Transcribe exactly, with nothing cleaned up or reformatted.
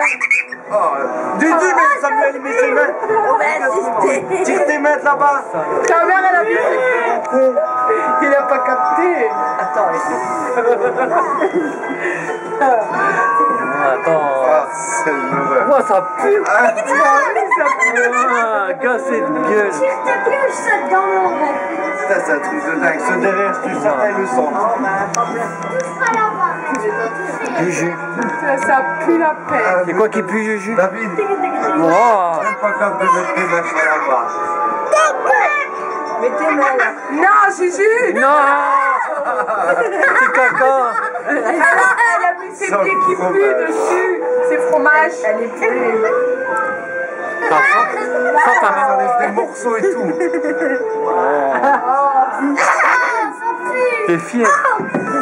Oh, Didi, mais Samuel, il met ses mains. On va insister. Tire tes mains là-bas. Ta mère, elle a vu. Il a pas capté. Attends, Attends. Ah, c'est mauvais. Oh, ça pue. Ah, Ah, gars, c'est de gueule. putain, c'est un truc de dingue. Ce derrière, tu savais le son. Juju. Ça, ça pue la peine. C'est quoi qui pue, Juju? David, Oh. même pas capable de mettre tes mains sur la barre. mets tes mains là. Non, Juju. Non. C'est caca. Elle a, elle a mis ses Ça, pieds qui fromage. puent dessus. C'est fromage. Elle est plus. Ça sent ta main. Ça laisse des morceaux et tout. T'es fier.